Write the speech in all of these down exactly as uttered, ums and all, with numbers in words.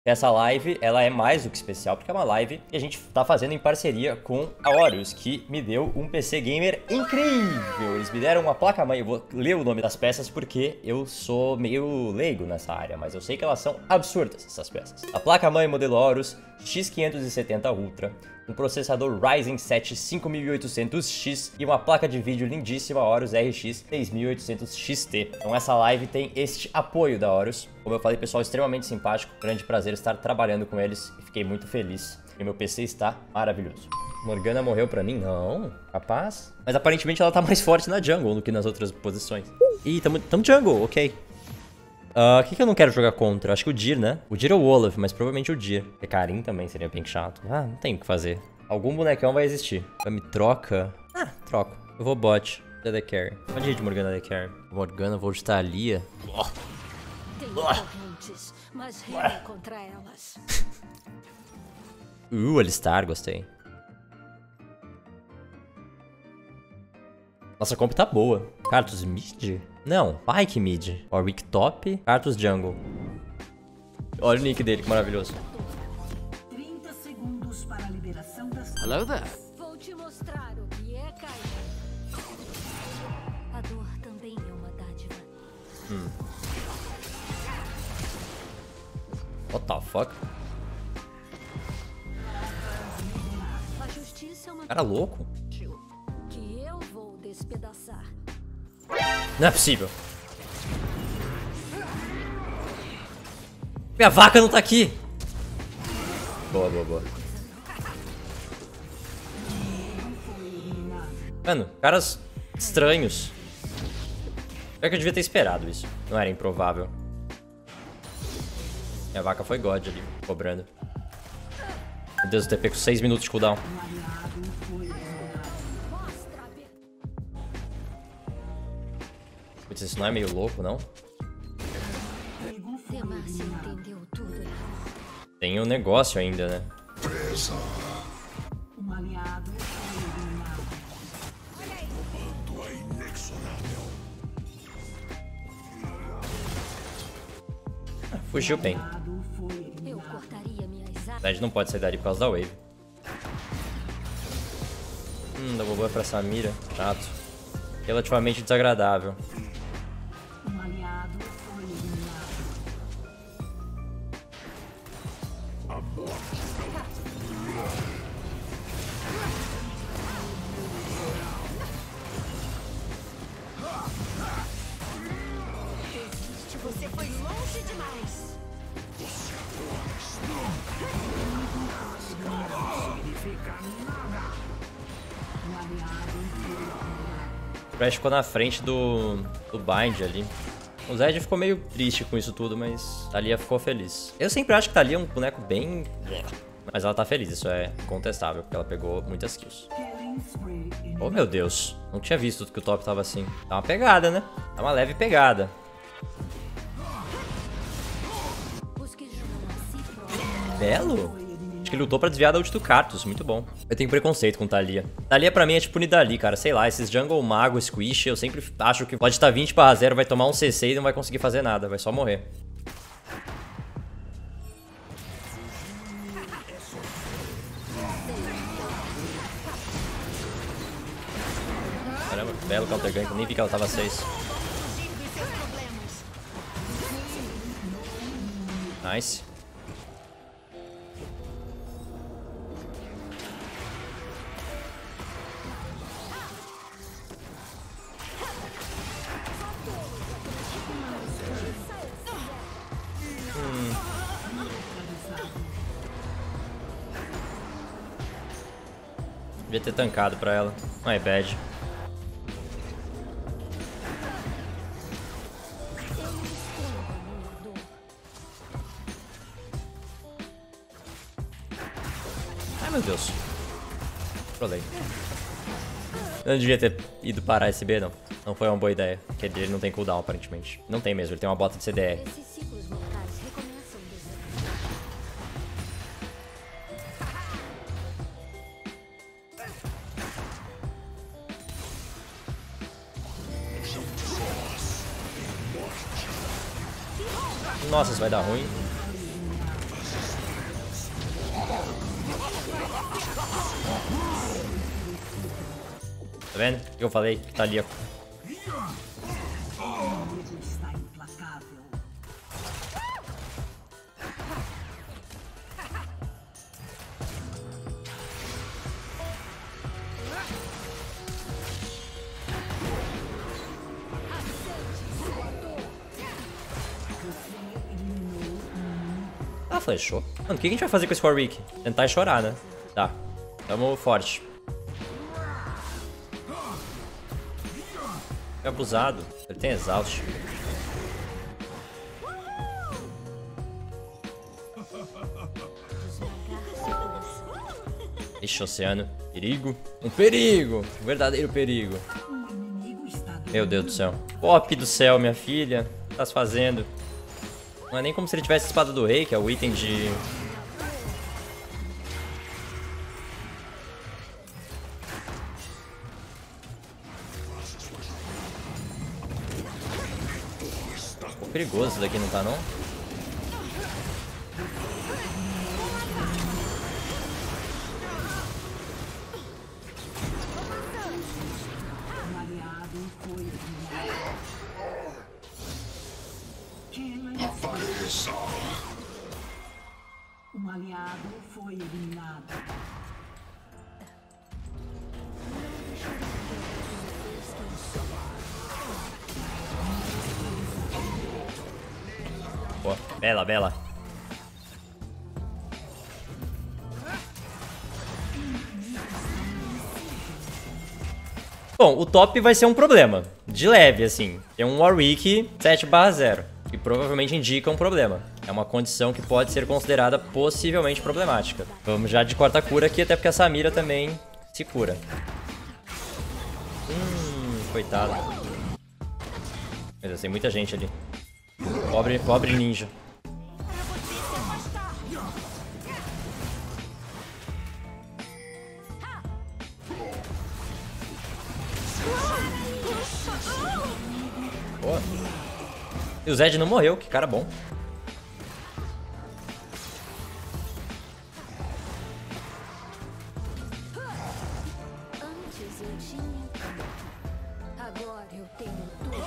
Essa live, ela é mais do que especial, porque é uma live que a gente tá fazendo em parceria com a Orius, que me deu um P C Gamer incrível. Eles me deram uma placa-mãe, eu vou ler o nome das peças porque eu sou meio leigo nessa área, mas eu sei que elas são absurdas, essas peças. A placa-mãe modelo Orius X quinhentos e setenta Ultra, um processador Ryzen sete cinco mil e oitocentos X e uma placa de vídeo lindíssima Orius R X seis mil e oitocentos X T. Então essa live tem este apoio da Orius. Como eu falei, pessoal extremamente simpático, grande prazer estar trabalhando com eles e fiquei muito feliz. E meu P C está maravilhoso. Morgana morreu pra mim? Não, capaz. Mas aparentemente ela tá mais forte na jungle do que nas outras posições. Ih, tamo, tamo jungle, ok. O uh, que, que eu não quero jogar contra? Acho que o Dir, né? O Dir ou o Olaf, mas provavelmente o Dir. Porque Karim também seria bem chato. Ah, não tem o que fazer. Algum bonecão vai existir. Me troca? Ah, troco. Eu vou bot. D D Carry. Pode ir de Morgana D D Carry. Morgana, vou de Thalia. Tenho correntes, mas remo contra elas. Uh, Alistar, gostei. Nossa, a comp tá boa. Cartus mid? Não, Pyke mid. Warwick top, Cartus jungle. Olha o nick dele, que maravilhoso. trinta segundos para a liberação das... Hello there. Vou te mostrar o que é cair. A dor também é uma dádiva. Hum. What the fuck? A justiça é uma Cara louco. que eu vou despedaçar. Não é possível. Minha vaca não tá aqui. Boa, boa, boa. Mano, caras estranhos. Pior que eu devia ter esperado isso. Não era improvável. Minha vaca foi God ali, cobrando. Meu Deus, o T P com seis minutos de cooldown. Putz, isso não é meio louco, não? Demacia entendeu tudo errado. Tem um negócio ainda, né? Um aliado foi eliminado. Ah, fugiu bem. Eu cortaria minhas Na asas. verdade, não pode sair dali por causa da wave. Hum, dá boa pra Samira. Chato. Relativamente desagradável. Um aliado foi eliminado. Você foi longe demais. Um aliado foi eliminado. O Crash ficou na frente do, do Bind ali. O Zed ficou meio triste com isso tudo, mas Thalia ficou feliz. Eu sempre acho que Thalia é um boneco bem... Mas ela tá feliz, isso é incontestável, porque ela pegou muitas kills. Killing spree in... Oh, meu Deus. Não tinha visto que o top tava assim. Tá uma pegada, né? Tá uma leve pegada. Os que julgam a si próprios. Belo? Acho que ele lutou pra desviar da ult do Cartus, muito bom. Eu tenho preconceito com Thalia. Thalia pra mim é tipo Nidalee, cara, sei lá, esses jungle mago, squish, eu sempre acho que pode estar vinte barra zero, vai tomar um C C e não vai conseguir fazer nada, vai só morrer. Caramba, belo counter gank, nem vi que ela tava seis. Nice. Devia ter tancado pra ela. Não é bad. Ai, meu Deus. Trolei. Eu não devia ter ido parar esse B, não. Não foi uma boa ideia. Porque ele não tem cooldown, aparentemente. Não tem mesmo, ele tem uma bota de C D R. Esses ciclos mortais recomeçam desde Nossa, isso vai dar ruim. vendo? O que eu falei? Que tá ali, ó. Está implacável. Ah, flechou. Mano, o que a gente vai fazer com esse Warwick? Tentar chorar, né? Tá. Tamo forte. É abusado. Ele tem exaust. Ixi, oceano. Perigo. Um perigo. Um verdadeiro perigo. Meu Deus do céu. Pop do céu, minha filha. O que tá se fazendo? Não é nem como se ele tivesse a espada do rei, que é o item de... Ficou perigoso isso daqui, não tá não? Um aliado foi eliminado. Pô, bela, bela. Bom, o top vai ser um problema. De leve, assim. Tem um Warwick sete barra zero. Que provavelmente indica um problema. É uma condição que pode ser considerada possivelmente problemática. Vamos já de quarta cura aqui, até porque a Samira também se cura. Hum, coitado. Meu Deus, tem muita gente ali. Pobre, pobre ninja. Boa. E o Zed não morreu, que cara bom. Antes eu tinha. Agora eu tenho tudo.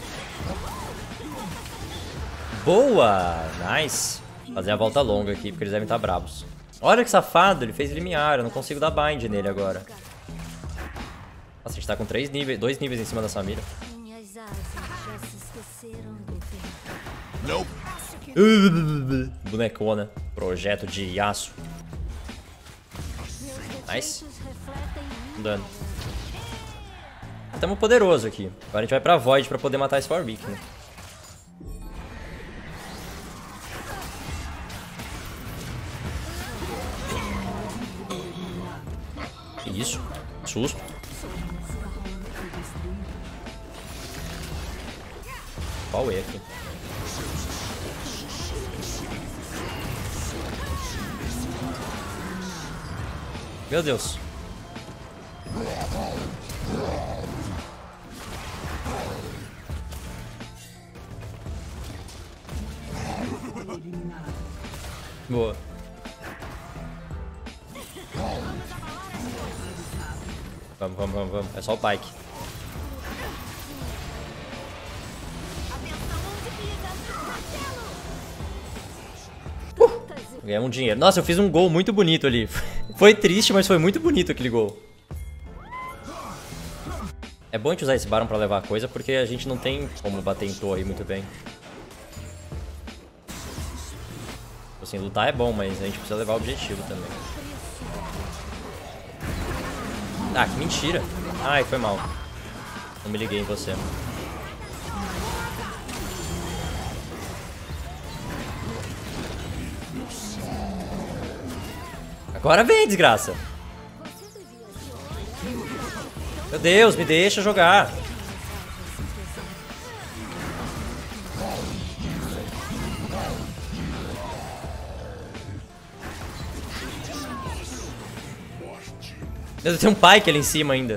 Boa! Nice. Fazer a volta longa aqui, porque eles devem estar bravos. Olha que safado, ele fez limiar. Eu não consigo dar bind nele agora. Nossa, a gente tá com três níveis, dois níveis em cima da Samira. Minhas asas já se esqueceram do tempo. Bonecona. Projeto de aço. Nice. Dano. Tamo poderoso aqui. Agora a gente vai pra Void pra poder matar esse Warwick, né? Que isso? Susto. Qual é aqui? Meu Deus. Boa. Vamos, vamos, vamos, vamos. É só o Pyke. Uh! Ganhamos um dinheiro. Nossa, eu fiz um gol muito bonito ali. Foi triste, mas foi muito bonito aquele gol. É bom a gente usar esse Baron pra levar a coisa, porque a gente não tem como bater em torre muito bem. Assim, lutar é bom, mas a gente precisa levar o objetivo também. Ah, que mentira. Ai, foi mal. Não me liguei em você. Agora vem, desgraça. Meu Deus, me deixa jogar. Meu Deus, tem um Pyke ali em cima ainda.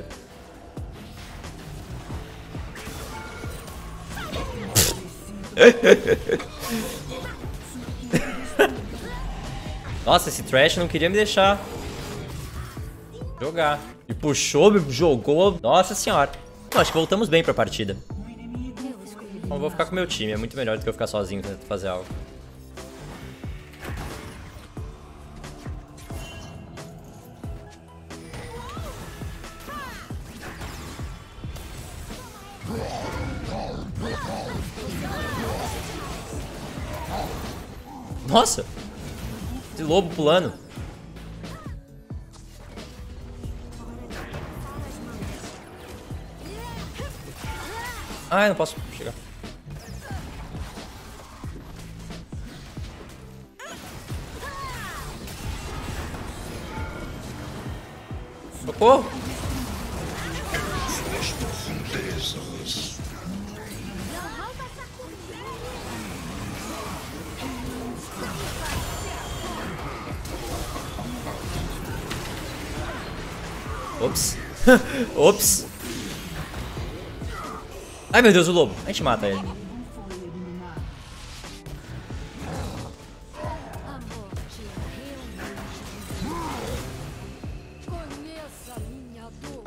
Nossa, esse Thresh não queria me deixar. Jogar. E puxou, jogou. Nossa senhora. Não, acho que voltamos bem pra partida. Então vou ficar com o meu time. É muito melhor do que eu ficar sozinho tentando fazer algo. Nossa! Esse lobo pulando. Ai, não posso chegar. Socorro! As profundezas. Ops. Ops. Ai, meu Deus, o lobo. A gente mata ele. A morte é realmente. Conheça minha dor.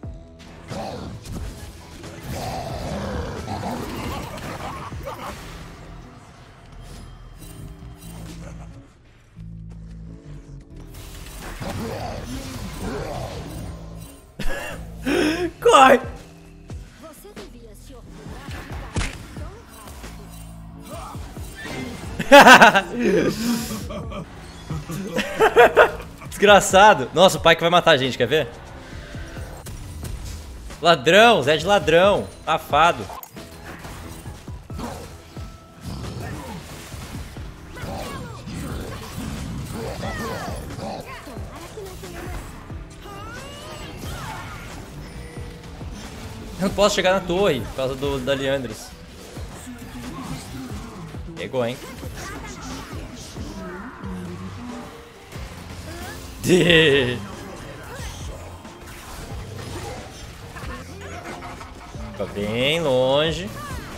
Corre! Você devia se orgulhar de cair tão rápido. Desgraçado. Nossa, o pai que vai matar a gente, quer ver? Ladrão, Zé de ladrão. Safado. Eu não posso chegar na torre por causa do, da Liandris. Pegou, hein? Fica bem longe.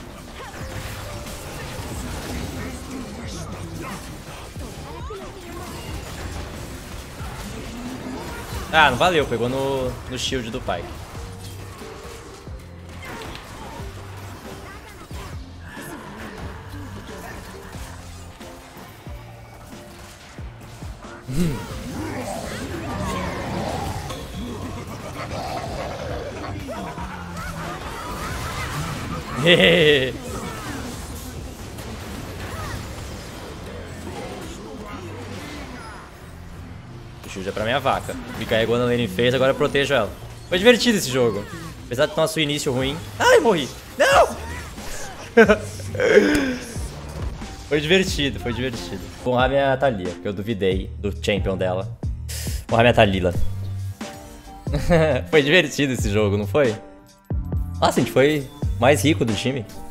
Ah, não valeu. Pegou no, no shield do pai. Hehehe. O shield é pra minha vaca. Me carregou na lane phase, agora eu protejo ela. Foi divertido esse jogo. Apesar do nosso início ruim. Ai, morri. Não! Foi divertido, foi divertido. Vou honrar minha Thalia, porque eu duvidei do champion dela. Vou honrar minha Thalila. Foi divertido esse jogo, não foi? Nossa, a gente foi mais rico do time.